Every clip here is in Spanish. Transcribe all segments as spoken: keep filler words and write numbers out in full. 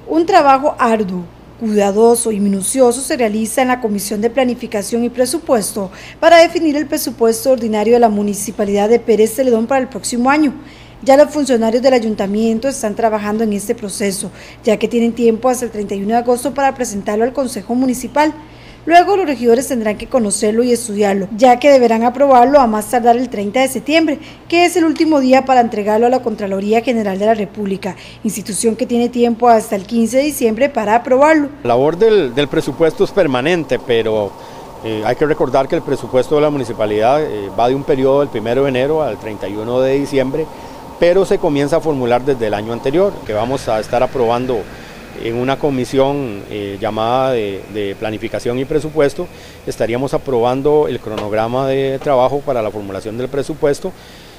Un trabajo arduo, cuidadoso y minucioso se realiza en la Comisión de Planificación y Presupuesto para definir el presupuesto ordinario de la Municipalidad de Pérez Celedón para el próximo año. Ya los funcionarios del ayuntamiento están trabajando en este proceso, ya que tienen tiempo hasta el treinta y uno de agosto para presentarlo al Consejo Municipal. Luego los regidores tendrán que conocerlo y estudiarlo, ya que deberán aprobarlo a más tardar el treinta de septiembre, que es el último día para entregarlo a la Contraloría General de la República, institución que tiene tiempo hasta el quince de diciembre para aprobarlo. La labor del, del presupuesto es permanente, pero eh, hay que recordar que el presupuesto de la municipalidad eh, va de un periodo del primero de enero al treinta y uno de diciembre, pero se comienza a formular desde el año anterior, que vamos a estar aprobando en una comisión eh, llamada de, de planificación y presupuesto. Estaríamos aprobando el cronograma de trabajo para la formulación del presupuesto.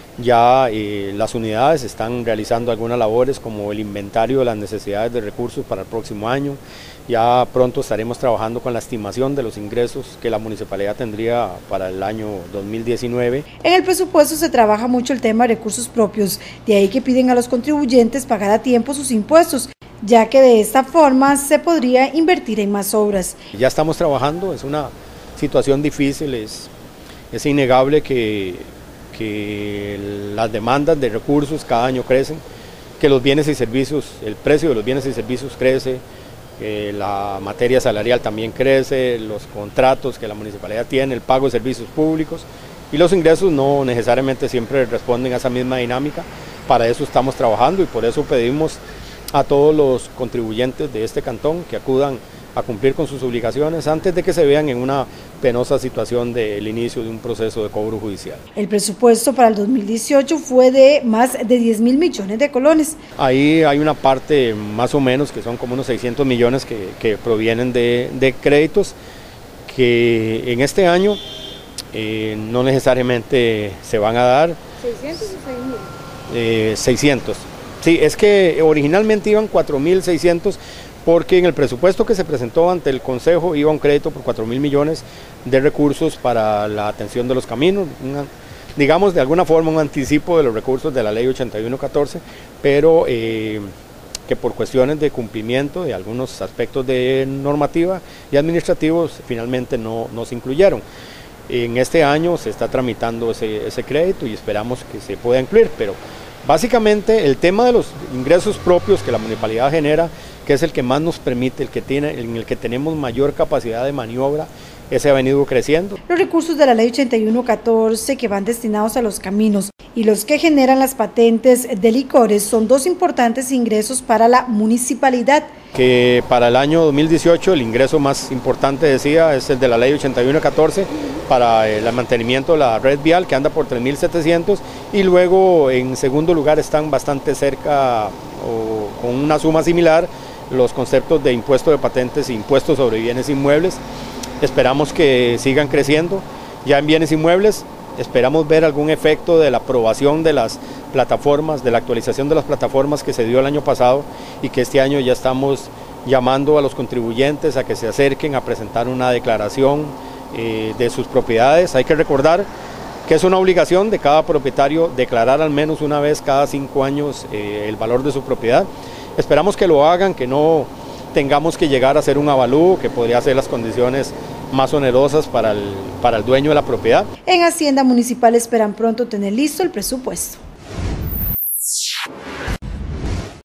Ya eh, las unidades están realizando algunas labores como el inventario de las necesidades de recursos para el próximo año. Ya pronto estaremos trabajando con la estimación de los ingresos que la municipalidad tendría para el año dos mil diecinueve. En el presupuesto se trabaja mucho el tema de recursos propios, de ahí que piden a los contribuyentes pagar a tiempo sus impuestos, ya que de esta forma se podría invertir en más obras. Ya estamos trabajando, es una situación difícil, es, es innegable que, que las demandas de recursos cada año crecen, que los bienes y servicios, el precio de los bienes y servicios crece, que la materia salarial también crece, los contratos que la municipalidad tiene, el pago de servicios públicos, y los ingresos no necesariamente siempre responden a esa misma dinámica. Para eso estamos trabajando y por eso pedimos a todos los contribuyentes de este cantón que acudan a cumplir con sus obligaciones antes de que se vean en una penosa situación del inicio de un proceso de cobro judicial. El presupuesto para el dos mil dieciocho fue de más de diez mil millones de colones. Ahí hay una parte más o menos que son como unos seiscientos millones que, que provienen de, de créditos que en este año eh, no necesariamente se van a dar. ¿seiscientos o seis mil? Eh, seiscientos. Sí, es que originalmente iban cuatro mil seiscientos porque en el presupuesto que se presentó ante el Consejo iba un crédito por cuatro mil millones de recursos para la atención de los caminos, una, digamos de alguna forma un anticipo de los recursos de la ley ochenta y uno catorce, pero eh, que por cuestiones de cumplimiento de algunos aspectos de normativa y administrativos finalmente no, no se incluyeron. En este año se está tramitando ese, ese crédito y esperamos que se pueda incluir, pero básicamente el tema de los ingresos propios que la municipalidad genera, que es el que más nos permite, el que tiene, en el que tenemos mayor capacidad de maniobra, ese ha venido creciendo. Los recursos de la ley ochenta y uno catorce que van destinados a los caminos y los que generan las patentes de licores son dos importantes ingresos para la municipalidad. Que para el año dos mil dieciocho el ingreso más importante, decía, es el de la ley ochenta y uno catorce para el mantenimiento de la red vial, que anda por tres mil setecientos, y luego en segundo lugar están bastante cerca o con una suma similar los conceptos de impuesto de patentes e impuestos sobre bienes inmuebles. Esperamos que sigan creciendo. Ya en bienes inmuebles esperamos ver algún efecto de la aprobación de las plataformas, de la actualización de las plataformas que se dio el año pasado y que este año ya estamos llamando a los contribuyentes a que se acerquen a presentar una declaración eh, de sus propiedades. Hay que recordar que es una obligación de cada propietario declarar al menos una vez cada cinco años eh, el valor de su propiedad. Esperamos que lo hagan, que no tengamos que llegar a hacer un avalúo, que podría ser las condiciones más onerosas para el, para el dueño de la propiedad. En Hacienda Municipal esperan pronto tener listo el presupuesto.